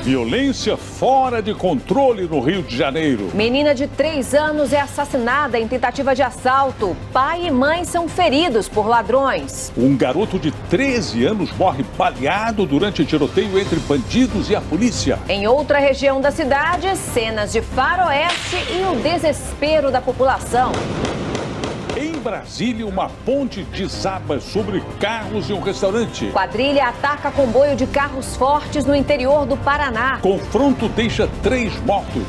Violência fora de controle no Rio de Janeiro. Menina de 3 anos é assassinada em tentativa de assalto. Pai e mãe são feridos por ladrões. Um garoto de 13 anos morre baleado durante tiroteio entre bandidos e a polícia. Em outra região da cidade, cenas de faroeste e o desespero da população. Em Brasília, uma ponte desaba sobre carros e um restaurante. Quadrilha ataca comboio de carros fortes no interior do Paraná. Confronto deixa 3 mortos.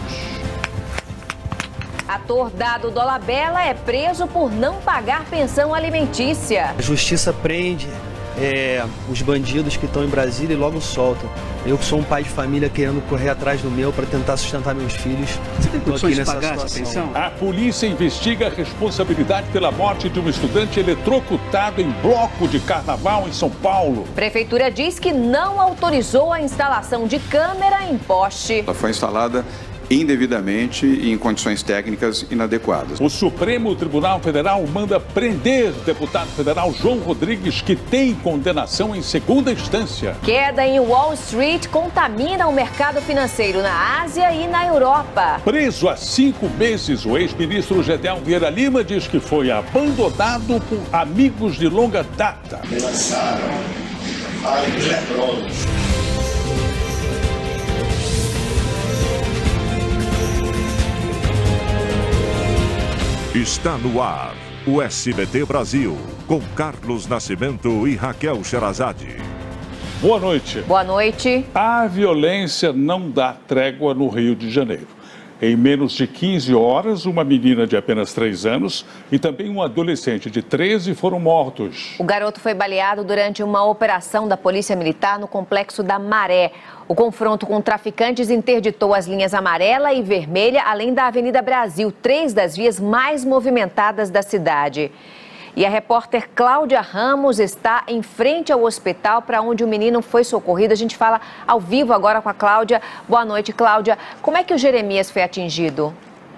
Ator Dado Dolabella é preso por não pagar pensão alimentícia. A justiça prende os bandidos que estão em Brasília e logo soltam. Eu que sou um pai de família querendo correr atrás do meu para tentar sustentar meus filhos. Você tem condições de pagar essa pensão? A polícia investiga a responsabilidade pela morte de um estudante eletrocutado em bloco de carnaval em São Paulo. Prefeitura diz que não autorizou a instalação de câmera em poste. Ela foi instalada indevidamente e em condições técnicas inadequadas. O Supremo Tribunal Federal manda prender deputado federal João Rodrigues, que tem condenação em segunda instância. Queda em Wall Street contamina o mercado financeiro na Ásia e na Europa. Preso há 5 meses, o ex-ministro Gedel Vieira Lima diz que foi abandonado por amigos de longa data. Lançaram vários eletrônicos. Está no ar o SBT Brasil, com Carlos Nascimento e Raquel Sherazade. Boa noite. Boa noite. A violência não dá trégua no Rio de Janeiro. Em menos de 15 horas, uma menina de apenas 3 anos e também um adolescente de 13 foram mortos. O garoto foi baleado durante uma operação da Polícia Militar no Complexo da Maré. O confronto com traficantes interditou as linhas amarela e vermelha, além da Avenida Brasil, 3 das vias mais movimentadas da cidade. E a repórter Cláudia Ramos está em frente ao hospital para onde o menino foi socorrido. A gente fala ao vivo agora com a Cláudia. Boa noite, Cláudia. Como é que o Jeremias foi atingido?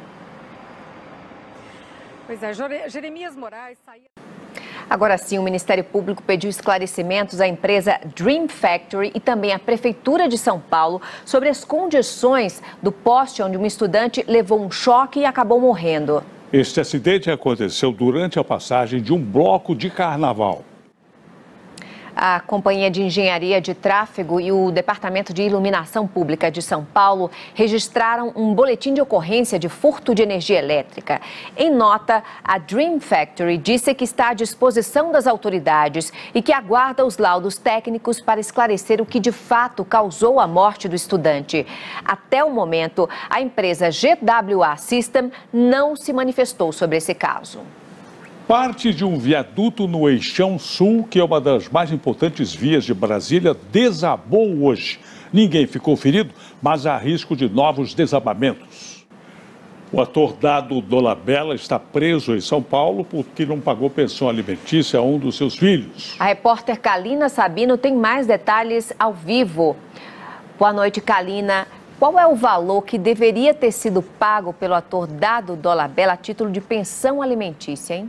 Pois é, Jeremias Moraes saiu... Agora sim, o Ministério Público pediu esclarecimentos à empresa Dream Factory e também à Prefeitura de São Paulo sobre as condições do poste onde um estudante levou um choque e acabou morrendo. Este acidente aconteceu durante a passagem de um bloco de carnaval. A Companhia de Engenharia de Tráfego e o Departamento de Iluminação Pública de São Paulo registraram um boletim de ocorrência de furto de energia elétrica. Em nota, a Dream Factory disse que está à disposição das autoridades e que aguarda os laudos técnicos para esclarecer o que de fato causou a morte do estudante. Até o momento, a empresa GWA System não se manifestou sobre esse caso. Parte de um viaduto no Eixão Sul, que é uma das mais importantes vias de Brasília, desabou hoje. Ninguém ficou ferido, mas há risco de novos desabamentos. O ator Dado Dolabella está preso em São Paulo porque não pagou pensão alimentícia a um dos seus filhos. A repórter Kalina Sabino tem mais detalhes ao vivo. Boa noite, Kalina. Qual é o valor que deveria ter sido pago pelo ator Dado Dolabella a título de pensão alimentícia, hein?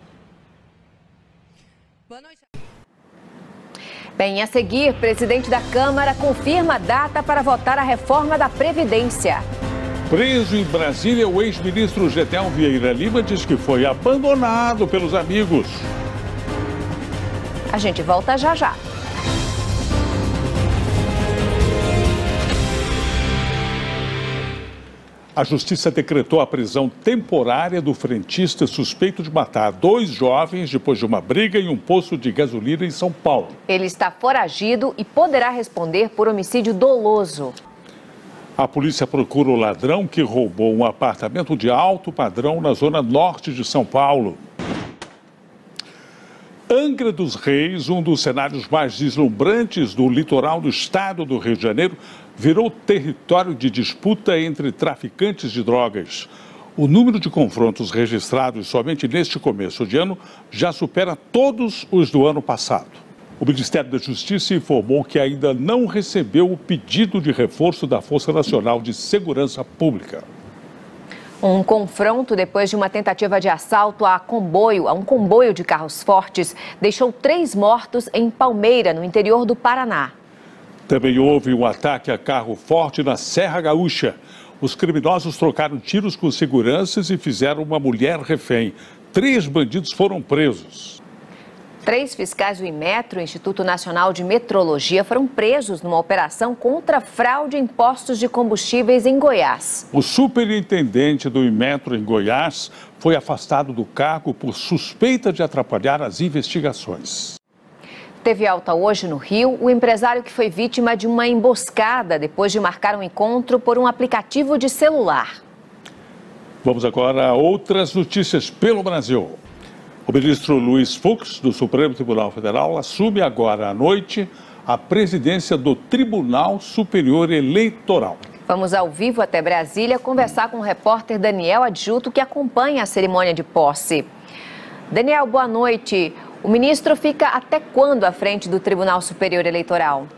Boa noite. Bem, a seguir, presidente da Câmara confirma a data para votar a reforma da Previdência. Preso em Brasília, o ex-ministro Gedel Vieira Lima diz que foi abandonado pelos amigos. A gente volta já já. A Justiça decretou a prisão temporária do frentista suspeito de matar 2 jovens depois de uma briga em um posto de gasolina em São Paulo. Ele está foragido e poderá responder por homicídio doloso. A polícia procura o ladrão que roubou um apartamento de alto padrão na zona norte de São Paulo. Angra dos Reis, um dos cenários mais deslumbrantes do litoral do estado do Rio de Janeiro, virou território de disputa entre traficantes de drogas. O número de confrontos registrados somente neste começo de ano já supera todos os do ano passado. O Ministério da Justiça informou que ainda não recebeu o pedido de reforço da Força Nacional de Segurança Pública. Um confronto depois de uma tentativa de assalto a um comboio de carros fortes deixou 3 mortos em Palmeira, no interior do Paraná. Também houve um ataque a carro forte na Serra Gaúcha. Os criminosos trocaram tiros com seguranças e fizeram uma mulher refém. 3 bandidos foram presos. 3 fiscais do Inmetro, Instituto Nacional de Metrologia, foram presos numa operação contra fraude em postos de combustíveis em Goiás. O superintendente do Inmetro em Goiás foi afastado do cargo por suspeita de atrapalhar as investigações. Teve alta hoje no Rio o empresário que foi vítima de uma emboscada depois de marcar um encontro por um aplicativo de celular. Vamos agora a outras notícias pelo Brasil. O ministro Luiz Fux, do Supremo Tribunal Federal, assume agora à noite a presidência do Tribunal Superior Eleitoral. Vamos ao vivo até Brasília conversar com o repórter Daniel Adjuto, que acompanha a cerimônia de posse. Daniel, boa noite. O ministro fica até quando à frente do Tribunal Superior Eleitoral?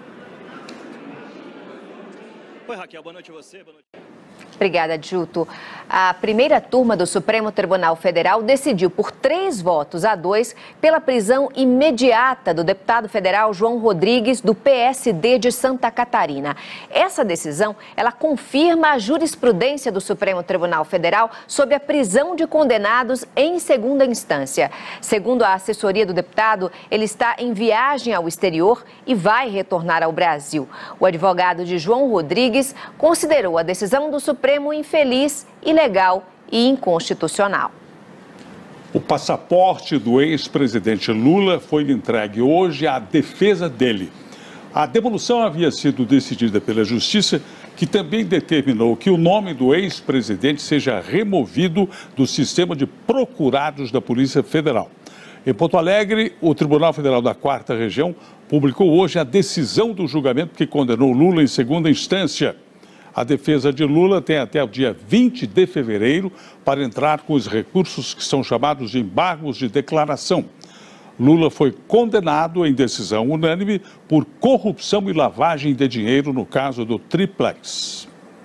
Oi, Raquel, boa noite a você. Boa noite. Obrigada, Adjuto. A primeira turma do Supremo Tribunal Federal decidiu por 3-2 pela prisão imediata do deputado federal João Rodrigues, do PSD de Santa Catarina. Essa decisão, ela confirma a jurisprudência do Supremo Tribunal Federal sobre a prisão de condenados em segunda instância. Segundo a assessoria do deputado, ele está em viagem ao exterior e vai retornar ao Brasil. O advogado de João Rodrigues considerou a decisão do Supremo infeliz, ilegal e inconstitucional. O passaporte do ex-presidente Lula foi entregue hoje à defesa dele. A devolução havia sido decidida pela Justiça, que também determinou que o nome do ex-presidente seja removido do sistema de procurados da Polícia Federal. Em Porto Alegre, o Tribunal Federal da 4ª Região publicou hoje a decisão do julgamento que condenou Lula em segunda instância. A defesa de Lula tem até o dia 20 de fevereiro para entrar com os recursos que são chamados de embargos de declaração. Lula foi condenado em decisão unânime por corrupção e lavagem de dinheiro no caso do Triplex.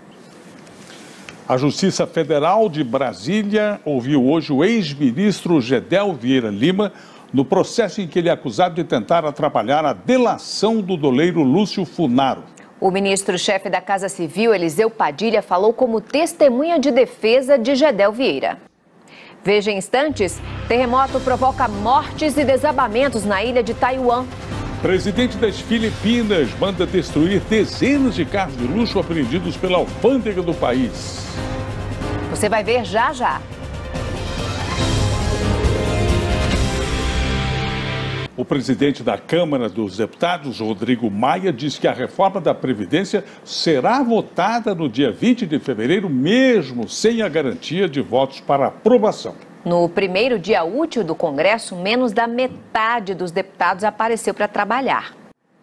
A Justiça Federal de Brasília ouviu hoje o ex-ministro Gedel Vieira Lima no processo em que ele é acusado de tentar atrapalhar a delação do doleiro Lúcio Funaro. O ministro-chefe da Casa Civil, Eliseu Padilha, falou como testemunha de defesa de Gedel Vieira. Veja em instantes, terremoto provoca mortes e desabamentos na ilha de Taiwan. Presidente das Filipinas manda destruir dezenas de carros de luxo apreendidos pela alfândega do país. Você vai ver já já. O presidente da Câmara dos Deputados, Rodrigo Maia, diz que a reforma da Previdência será votada no dia 20 de fevereiro, mesmo sem a garantia de votos para aprovação. No primeiro dia útil do Congresso, menos da metade dos deputados apareceu para trabalhar.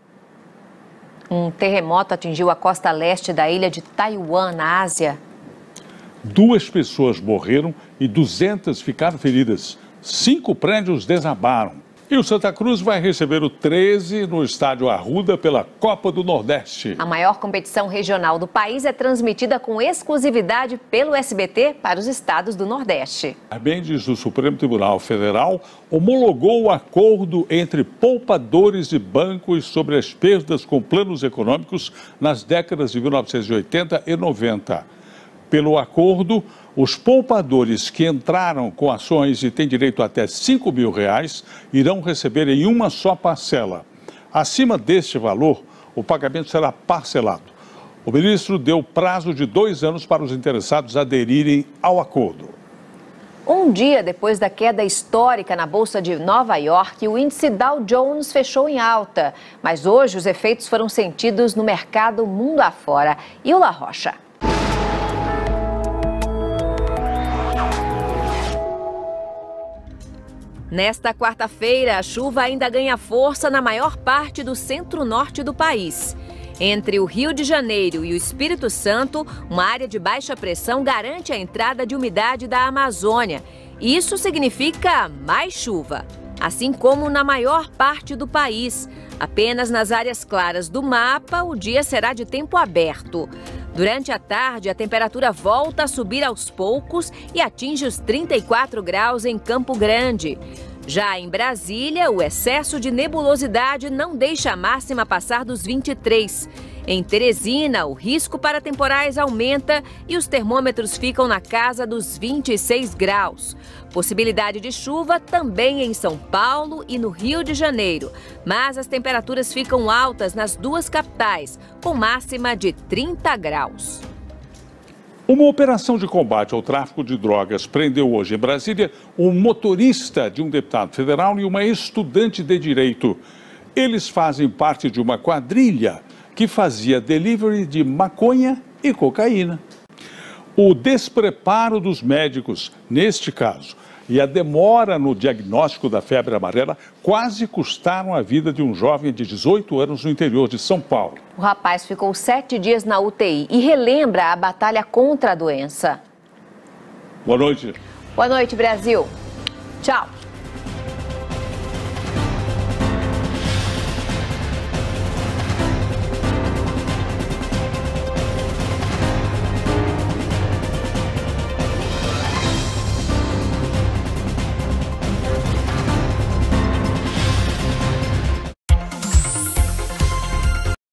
Um terremoto atingiu a costa leste da ilha de Taiwan, na Ásia. 2 pessoas morreram e 200 ficaram feridas. 5 prédios desabaram. E o Santa Cruz vai receber o 13 no estádio Arruda pela Copa do Nordeste. A maior competição regional do país é transmitida com exclusividade pelo SBT para os estados do Nordeste. A Mendes do Supremo Tribunal Federal homologou o acordo entre poupadores de bancos sobre as perdas com planos econômicos nas décadas de 1980 e 90. Pelo acordo, os poupadores que entraram com ações e têm direito a até R$5 mil irão receber em uma só parcela. Acima deste valor, o pagamento será parcelado. O ministro deu prazo de 2 anos para os interessados aderirem ao acordo. Um dia depois da queda histórica na Bolsa de Nova York, o índice Dow Jones fechou em alta. Mas hoje os efeitos foram sentidos no mercado mundo afora. E o La Rocha? Nesta quarta-feira, a chuva ainda ganha força na maior parte do centro-norte do país. Entre o Rio de Janeiro e o Espírito Santo, uma área de baixa pressão garante a entrada de umidade da Amazônia. Isso significa mais chuva, assim como na maior parte do país. Apenas nas áreas claras do mapa, o dia será de tempo aberto. Durante a tarde, a temperatura volta a subir aos poucos e atinge os 34 graus em Campo Grande. Já em Brasília, o excesso de nebulosidade não deixa a máxima passar dos 23. Em Teresina, o risco para temporais aumenta e os termômetros ficam na casa dos 26 graus. Possibilidade de chuva também em São Paulo e no Rio de Janeiro. Mas as temperaturas ficam altas nas duas capitais, com máxima de 30 graus. Uma operação de combate ao tráfico de drogas prendeu hoje em Brasília um motorista de um deputado federal e uma estudante de direito. Eles fazem parte de uma quadrilha que fazia delivery de maconha e cocaína. O despreparo dos médicos, neste caso, e a demora no diagnóstico da febre amarela quase custaram a vida de um jovem de 18 anos no interior de São Paulo. O rapaz ficou 7 dias na UTI e relembra a batalha contra a doença. Boa noite. Boa noite, Brasil. Tchau.